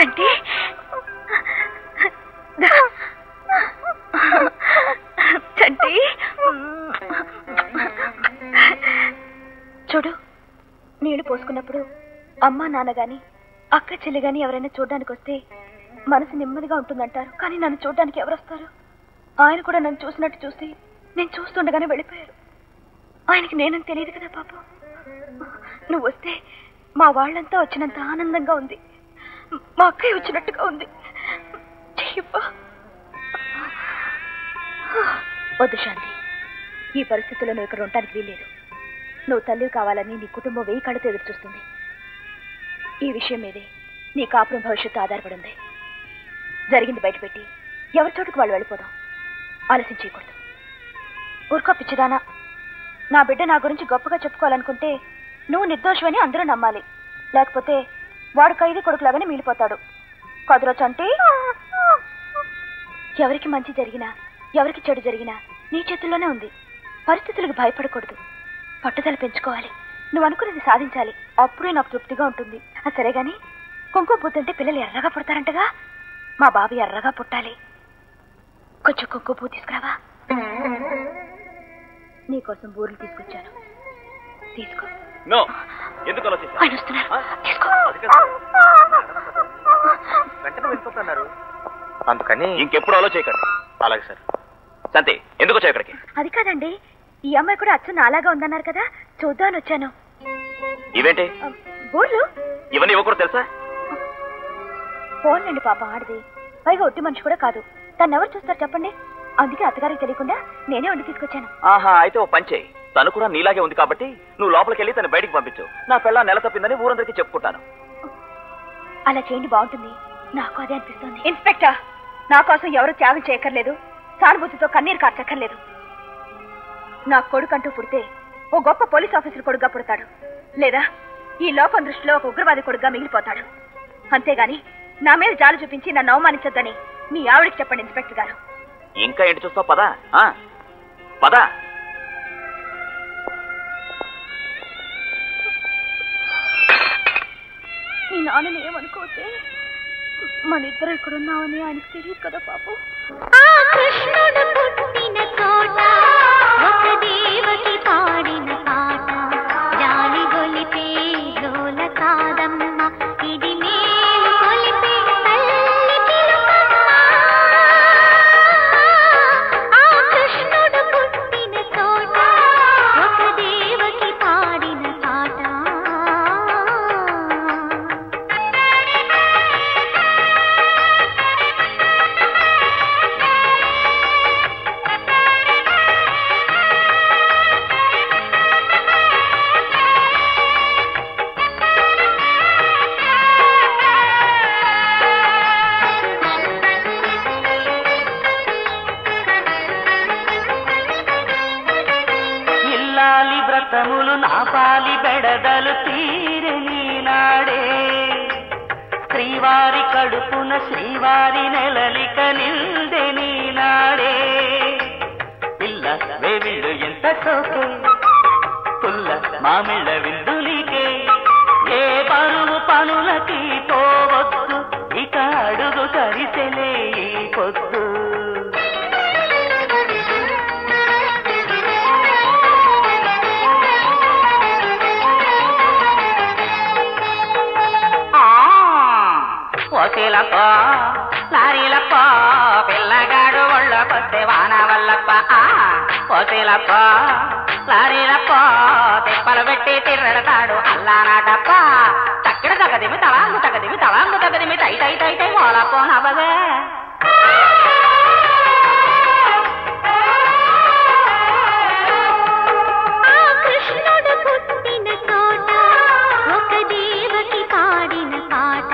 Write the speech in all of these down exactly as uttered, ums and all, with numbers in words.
చంటి చంటి చూడు, నీళ్లు పోసుకున్నప్పుడు అమ్మ నాన్న గాని అక్క చెల్లి గాని ఎవరైనా చూడడానికి వస్తే మనసు నెమ్మదిగా ఉంటుందంటారు. కానీ నన్ను చూడడానికి ఎవరు వస్తారు? ఆయన కూడా నన్ను చూసినట్టు చూసి నేను చూస్తుండగానే వెళ్ళిపోయారు. ఆయనకి నేనని తెలియదు కదా పాపం. నువ్వు వస్తే మా వాళ్ళంతా వచ్చినంత ఆనందంగా ఉంది. మా అక్కయ్య వచ్చినట్టుగా ఉంది. వద్దు శాంతి, ఈ పరిస్థితుల్లో నువ్వు ఇక్కడ ఉండటానికి వీల్లేదు. నువ్వు తల్లి కావాలని నీ కుటుంబం వెయ్యి కళ్ళతో ఎదురు చూస్తుంది. ఈ విషయం మీదే నీ కాపురం భవిష్యత్తు ఆధారపడింది. జరిగింది బయటపెట్టి ఎవరి చోటుకు వాళ్ళు వెళ్ళిపోదాం. ఆలస్యం చేయకూడదు. ఊరుకో పిచ్చిదానా. నా బిడ్డ నా గురించి గొప్పగా చెప్పుకోవాలనుకుంటే నువ్వు నిర్దోషమని అందరూ నమ్మాలి. లేకపోతే వాడు ఖైదీ కొడుకులాగానే మిగిలిపోతాడు. కదురా చంటి. ఎవరికి మంచి జరిగినా ఎవరికి చెడు జరిగినా నీ చేతుల్లోనే ఉంది. పరిస్థితులకు భయపడకూడదు. పట్టుదల పెంచుకోవాలి. నువ్వు అనుకున్నది సాధించాలి. అప్పుడే నాకు తృప్తిగా ఉంటుంది. సరే గాని కుంకుమ పూతుంటే పిల్లలు ఎర్రగా పుడతారంటగా. మా బాబు ఎర్రగా పుట్టాలి. కొంచెం కుంకుమ పువ్వు తీసుకురావా? నీకోసం బూరెలు తీసుకొచ్చాను. తీసుకో. ఆయన వస్తున్నారు. తీసుకో. వెంటనే వెళ్ళిపోతున్నారు. అందుకని ఇంకెప్పుడు ఆలోచించకండి. అలాగే సార్. సంతే ఎందుకు వచ్చావు ఇక్కడికి? అది కాదండి, ఈ అమ్మాయి కూడా అచ్చం నాలాగా ఉందన్నారు కదా, చూద్దామని వచ్చాను. ఇవేంటి బూర్లు? ఇవన్నీ ఇవ్వకూడదు తెలుసా? ఫోన్లండి పాప ఆడది. పైగా ఒట్టి మనిషి కూడా కాదు. తను ఎవరు చూస్తారు చెప్పండి. అందుకే అత్తగారికి తెలియకుండా నేనే వండి తీసుకొచ్చాను. ఆహా, అయితే ఓ పంచే. తను కూడా నీలాగే ఉంది కాబట్టి నువ్వు లోపలికి వెళ్ళి తను బయటికి పంపించు. నా పిల్ల నెల తప్పిందని ఊరందరికీ చెప్పుకుంటాను. అలా చేయండి, బాగుంటుంది. నాకు అదే అనిపిస్తుంది. ఇన్స్పెక్టర్, నా కోసం ఎవరు త్యాగం చేయక్కర్లేదు. సానుభూతితో కన్నీరు కార్చక్కర్లేదు. నా కొడుకంటూ పుడితే ఓ గొప్ప పోలీస్ ఆఫీసర్ కొడుకుగా పుడతాడు, లేదా ఈ లోకం దృష్టిలో ఒక ఉగ్రవాది కొడుకుగా మిగిలిపోతాడు. అంతేగాని నా మీద జాలు చూపించి నన్ను అవమానించొద్దని మీ ఆవిడికి చెప్పండి ఇన్స్పెక్టర్ గారు. ఇంకా ఏంటి చూస్తావు? పదా పదా. నీ నాన్నని ఏమనుకోతే మన ఇద్దరు ఇక్కడున్నామని ఆయనకు తెలియదు కదా పాపం. కృష్ణుడు పుట్టిన చోట ఒక దేవకి పాడిన పాట జాలి గొలిపే లోల కాదమ్మ, ఇది మేలు కొలిపే తల్లి పిలుపమ్మ. ఆ కృష్ణుడు పుట్టిన చోట ఒక దేవకి పాడిన పాట. వ్రతములు నాపాలి బెడదలు తీరని నాడే, శ్రీవారి కడుపున శ్రీవారి నెలలిక నిల్దెని నాడే. పిల్ల వేవిళ్ళు ఎంత సోకే, పుల్ల మామిళ్ళ విందులికే, ఏ పరువు పనులకి పోవద్దు, ఇక అడుగు తరిసెలే ఈ పొద్దు. ఓసీలప్ప లారీలప్ప పిల్లగాడు ఒళ్ళకొస్తే వాన వల్లప్ప. ఓసీలప్ప లారీలప్ప తిప్పలు పెట్టి తిర్రెడతాడు అల్లానాటప్ప. తక్కిడ తగదిమి తలాంగు తగదిమి తలాంగు తగదిమి తై తై తై తై ఓలప్పో నవ్వదే. కృష్ణుడు పుట్టిన చోట ఒక దేవకి పాడిన పాట.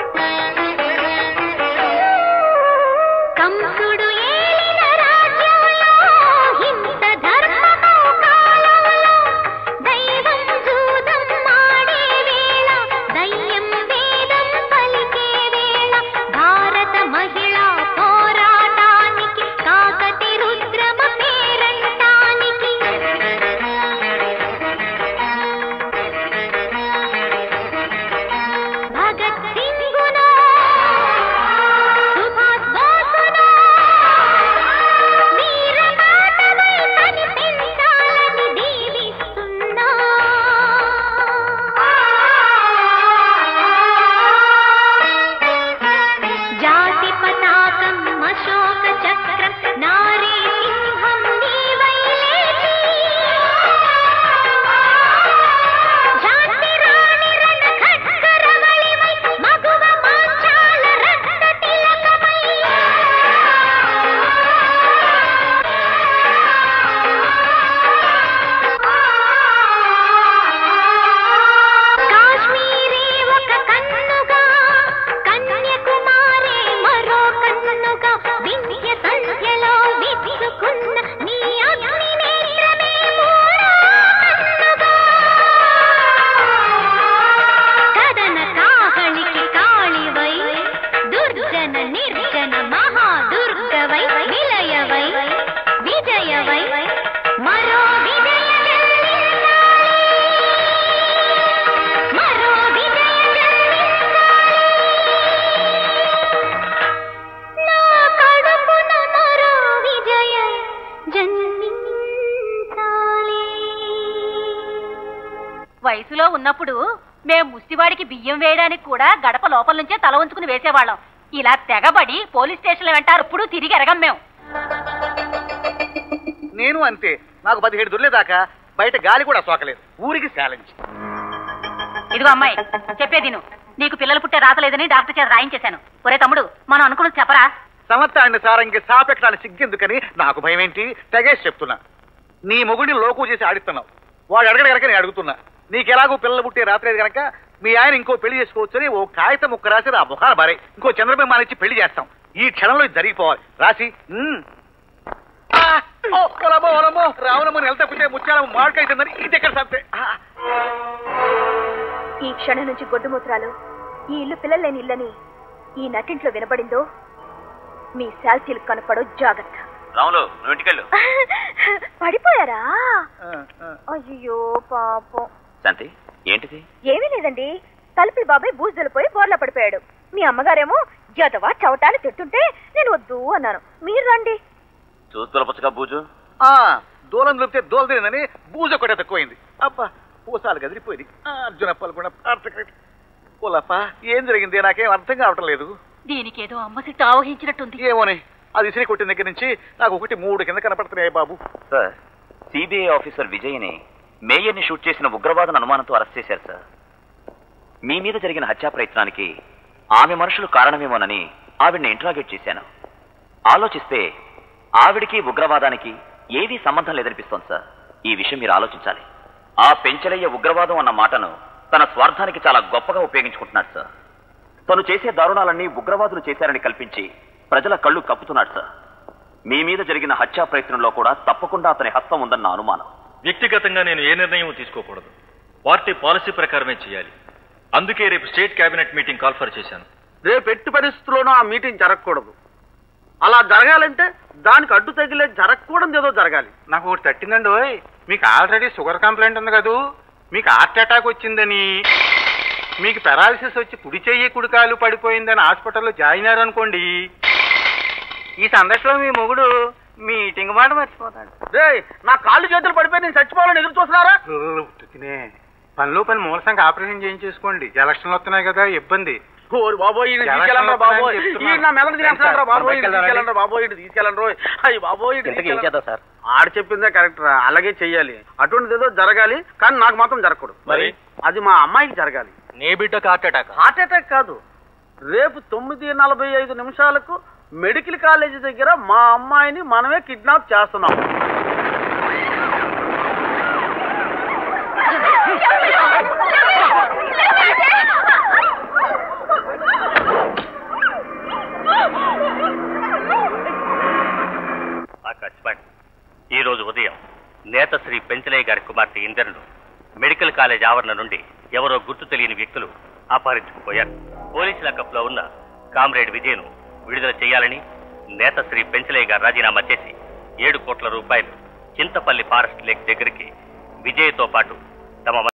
కంసుడు ఏలిన రాజ్యం వయసులో ఉన్నప్పుడు మేం ముష్టివాడికి బియ్యం వేయడానికి కూడా గడప లోపల నుంచే తల ఉంచుకుని వేసేవాళ్ళం. ఇలా తెగబడి పోలీస్ స్టేషన్లు వెంటారు ఎప్పుడు తిరిగి ఎరగం మేము. నేను అంతే. నాకు పదిహేడు దొర్లేదాకా బయట గాలి కూడా సోకలేదు. ఊరికి ఛాలెంజ్. ఇదిగో అమ్మాయి, చెప్పేది నువ్వు. నీకు పిల్లలు పుట్టే రాతలేదని డాక్టర్ చేత రాయించేశాను. ఒరే తమ్ముడు, మనం అనుకున్నది చెప్పరా? సమర్థాన్ని సారంగి సాపెట్టాలని సిగ్గెందుకని నాకు భయం ఏంటి? తెగేసి చెప్తున్నా. నీ మొగుడిని లోకు చేసి ఆడిస్తున్నావు. వాడు అడగడు కనుక నేను అడుగుతున్నా. నీకెలాగూ పిల్లలు పుట్టే రాత్రేది కనుక మీ ఆయన ఇంకో పెళ్లి చేసుకోవచ్చని ఓ కాగితం ముక్క రాసి ఆ ముఖాన బారే ఇంకో చంద్రబింబాన్ని ఇచ్చి పెళ్లి చేస్తాం. ఈ క్షణంలో ఇది జరిగిపోవాలి. రాసి రావణమ్మని ఎలా తప్పితే ముత్యాలమ్మ మాడుకైతుందని ఇది ఎక్కడ సంతే. ఈ క్షణం నుంచి గొడ్డుమూత్రాలు ఈ ఇల్లు పిల్లలు లేని ఇల్లని ఈ నటింట్లో వినబడిందో మీ శాల్తీలు కనపడో జాగ్రత్త. రాములు, నువ్వు ఇంటికెళ్ళు. పడిపోయారా? అయ్యో పాపం. శాంతి, ఏంటిది? ఏమీ లేదండి. తలుపులు బాబాయ్ బూజులిపోయి బోర్లా పడిపోయాడు. మీ అమ్మగారేమో జతవా చవటాలు తిట్టుంటే నేను వద్దు అన్నాను. మీరు రండి. చూస్తులపచ్చగా బూజు దూలం దొరికితే దోల తిరిందని బూజు ఒకటే తక్కువైంది. అబ్బా పూసాలు గదిలిపోయింది. అర్జున పలుకుండా పోలప్ప ఏం జరిగింది నాకేం అర్థం కావటం లేదు. దీనికేదో అమ్మ సిట్టు ఆవహించినట్టుంది. ఏమోనే, అది ఇసిరి కొట్టిన దగ్గర నుంచి నాకు ఒకటి మూడు కింద కనపడుతున్నాయి బాబు. సార్, సిబిఐ ఆఫీసర్ విజయ్ని మేయర్ని షూట్ చేసిన ఉగ్రవాదన అనుమానంతో అరెస్ట్ చేశారు సార్. మీ మీద జరిగిన హత్యా ప్రయత్నానికి ఆమె మనుషులు కారణమేమోనని ఆవిడ్ని ఇంట్రాగేట్ చేశాను. ఆలోచిస్తే ఆవిడికి ఉగ్రవాదానికి ఏదీ సంబంధం లేదనిపిస్తోంది సార్. ఈ విషయం మీరు ఆలోచించాలి. ఆ పెంచలయ్య ఉగ్రవాదం అన్న మాటను తన స్వార్థానికి చాలా గొప్పగా ఉపయోగించుకుంటున్నాడు సార్. తను చేసే దారుణాలన్నీ ఉగ్రవాదులు చేశారని కల్పించి ప్రజల కళ్ళు కప్పుతున్నాడు సార్. మీ మీద జరిగిన హత్యా ప్రయత్నంలో కూడా తప్పకుండా అతని హస్తం ఉందన్న అనుమానం. వ్యక్తిగతంగా నేను ఏ నిర్ణయం తీసుకోకూడదు. పార్టీ పాలసీ ప్రకారమే చేయాలి. అందుకే రేపు స్టేట్ కేబినెట్ మీటింగ్ కాల్ఫర్ చేశాను. రేపు ఎట్టి పరిస్థితుల్లోనూ ఆ మీటింగ్ జరగకూడదు. అలా జరగాలంటే దానికి అడ్డు తగిలే జరగకూడదు ఏదో జరగాలి. నాకు ఒకటి తట్టిందండి. ఓయ్, మీకు ఆల్రెడీ షుగర్ కంప్లైంట్ ఉంది కదూ. మీకు హార్ట్ అటాక్ వచ్చిందని, మీకు పెరాలసిస్ వచ్చి కుడి చెయ్యి కుడికాలు పడిపోయిందని హాస్పిటల్లో జాయిన్ అయ్యారు అనుకోండి. ఈ సందర్భంలో మీ మొగుడు మీటింగ్ మాట మర్చిపోతాడు. రే, నా కాళ్ళు చేతులు పడిపోయి నేను చచ్చిపోవాలని ఎదురు చూస్తున్నారా? ఉత్తునే పనిలో పని మూలసంగా ఆపరేషన్ చేయించేసుకోండి. ఎలక్షన్లు వస్తున్నాయి కదా, ఇబ్బంది. బాబోయ్ తీసుకెళ్ళండి బాబోయ్, నా మెదడు తినేస్తారా బాబోయ్, తీసుకెళ్ళండి బాబోయ్, తీసుకెళ్ళండి రోయ్. అయ్యి బాబోయ్, సార్ ఆడు చెప్పిందే కరెక్ట్ రా, అలాగే చెయ్యాలి. అటువంటిది ఏదో జరగాలి, కానీ నాకు మాత్రం జరగకూడదు. మరి అది మా అమ్మాయికి జరగాలి. నీ బిడ్డకు హార్ట్ అటాక్? హార్ట్ అటాక్ కాదు, రేపు తొమ్మిది నలభై ఐదు నిమిషాలకు మెడికల్ కాలేజీ దగ్గర మా అమ్మాయిని మనమే కిడ్నాప్ చేస్తున్నాం. ఆకాశవాణి ఈ రోజు ఉదయం నేత శ్రీ పెంచలయ్య గారి కుమార్తె ఇందరును మెడికల్ కాలేజ్ ఆవరణ నుండి ఎవరో గుర్తు తెలియని వ్యక్తులు అపహరించుకుపోయారు. పోలీసు లాకప్లో ఉన్న కామ్రేడ్ విజయ్ను విడుదల చేయాలని నేత శ్రీ పెంచలయ్య గారు రాజీనామా చేసి ఏడు కోట్ల రూపాయలు చింతపల్లి ఫారెస్ట్ లేక్ దగ్గరికి విజయ్తో పాటు తమ